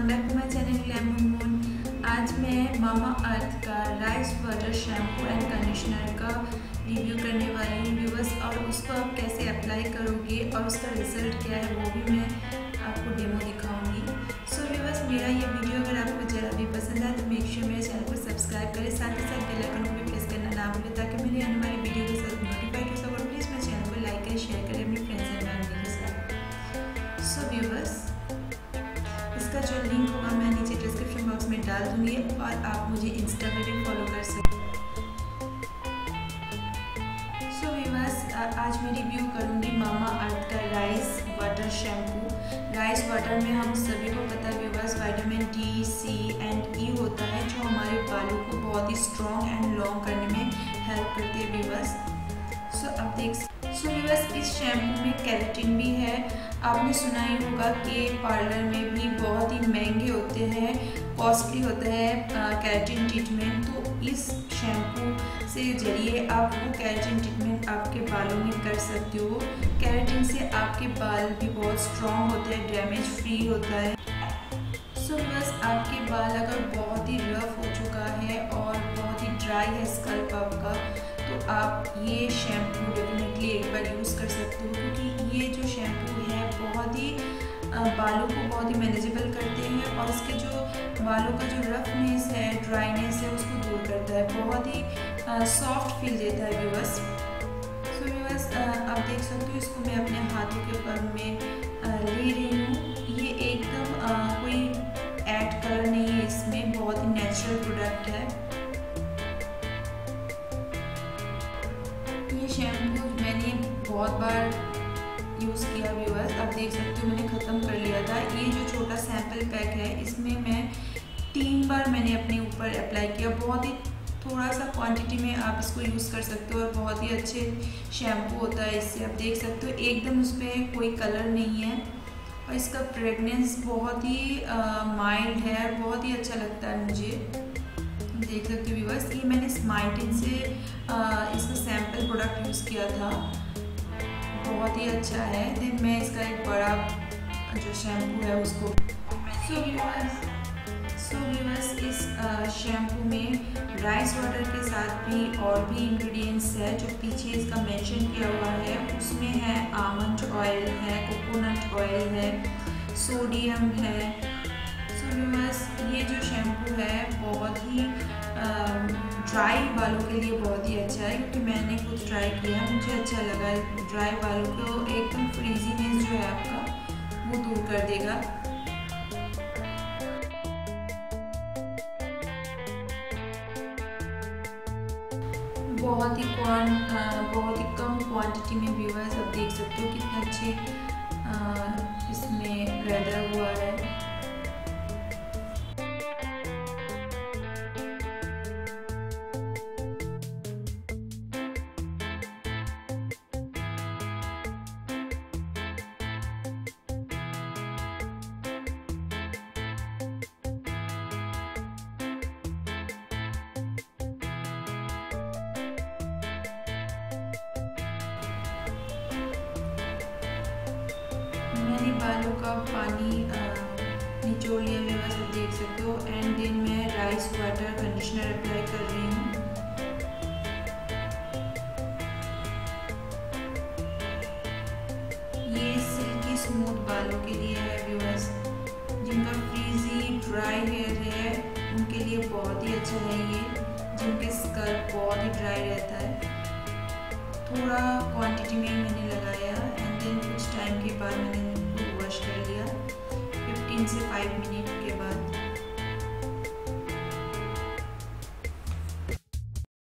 Welcome back to my channel Glam. आज मैं Mamaearth का rice water shampoo and conditioner का review करने वाली हूँ व्यूअर्स, और उसको आप कैसे अप्लाई करोगे और उसका रिजल्ट क्या है वो भी मैं आपको डेमो दिखाऊंगी। सो व्यूअर्स, मेरा ये वीडियो अगर आपको ज़रा भी पसंद आए तो मेक श्योर मेरे चैनल को सब्सक्राइब करें, साथ ही साथ बेल आइकन को भी प्रेस करना ना भूलें ताकि मेरी आने वाली वीडियो के साथ नोटिफाइड हो सके। प्लीज़ मेरे चैनल को लाइक करें, शेयर करें अपने फ्रेंड्स एंड फैमिली के साथ। सो व्यूअर्स, इसका जो लिंक होगा मैं नीचे डिस्क्रिप्शन बॉक्स में डाल दूंगी और आप मुझे इंस्टा पे भी फॉलो कर सकते हैं। सो व्यूअर्स, आज मैं रिव्यू करूंगी मामा अर्थ का rice water shampoo. Rice water में हम सभी को पता है viewers, vitamin D, C and E होता है जो हमारे बालों को बहुत ही स्ट्रॉन्ग एंड लॉन्ग करने में हेल्प करती है व्यूअर्स। सो व्यूअर्स, इस शैम्पू में केराटिन भी है। आपने सुना ही होगा कि पार्लर में भी बहुत ही महंगे होते हैं, कॉस्टली होता है केराटिन ट्रीटमेंट। तो इस शैम्पू से जरिए आप वो केराटिन ट्रीटमेंट आपके बालों में कर सकते हो। केराटिन से आपके बाल भी बहुत स्ट्रॉन्ग होते हैं, डैमेज फ्री होता है। सो बस आपके बाल अगर बहुत ही रफ हो चुका है और बहुत ही ड्राई है स्कल्प आपका, तो आप ये शैम्पू डेफिनेटली एक बार यूज़ कर सकते हो, क्योंकि ये जो शैम्पू है बहुत ही बालों को बहुत ही मैनेजेबल करते हैं और इसके जो बालों का जो रफनेस है, ड्राइनेस है, उसको दूर करता है, बहुत ही सॉफ्ट फील देता है व्यूअर्स। सो व्यूअर्स, आप देख सकते हो इसको मैं अपने हाथों के ऊपर में ले रही हूँ। ये एकदम कोई ऐड कलर नहीं है, इसमें बहुत ही नेचुरल प्रोडक्ट है। ये शैम्पू मैंने बहुत बार यूज़ किया व्यूअर्स, आप देख सकते हो मैंने ख़त्म कर लिया था। ये जो छोटा सैम्पल पैक है इसमें मैं 3 बार मैंने अपने ऊपर अप्लाई किया। बहुत ही थोड़ा सा क्वांटिटी में आप इसको यूज़ कर सकते हो और बहुत ही अच्छे शैम्पू होता है इससे। आप देख सकते हो एकदम उस पर कोई कलर नहीं है और इसका फ्रेगनेंस बहुत ही माइल्ड है, बहुत ही अच्छा लगता है मुझे। देख सकते हो व्यूअर्स, ये मैंने स्माइटिन से इसका सैम्पल प्रोडक्ट यूज़ किया था, बहुत ही अच्छा है। देन मैं इसका एक बड़ा जो शैम्पू है उसको सो व्यूअर्स, इस शैम्पू में राइस वाटर के साथ भी और भी इंग्रेडिएंट्स है जो पीछे इसका मेंशन किया हुआ है। उसमें है आमंड ऑयल है, कोकोनट ऑयल है, सोडियम है। सो व्यूअर्स, ये जो शैम्पू है बहुत ही ड्राई बालों के लिए बहुत ही अच्छा है, क्योंकि मैंने खुद ट्राई किया, मुझे अच्छा लगा। ड्राई बालों को एकदम फ्रीजीनेस जो है आपका वो दूर कर देगा। बहुत ही कम क्वांटिटी में व्यूअर्स, आप देख सकते हो कितने अच्छे इसमें रेडर हुआ है। मैंने बालों का पानी निचोड़ लिया व्यूअर्स, आप देख सकते हो। एंड देन मैं राइस वाटर कंडीशनर अप्लाई कर रही हूँ। ये सिल्की स्मूथ बालों के लिए है व्यूअर्स, जिनका फ्रीजी ड्राई हेयर है उनके लिए बहुत ही अच्छा है ये, जिनके स्कल्प बहुत ही ड्राई रहता है। थोड़ा क्वांटिटी में मैंने लगाया एंड देन कुछ टाइम के बाद मैंने वॉश कर लिया, 15 से 5 मिनट के बाद।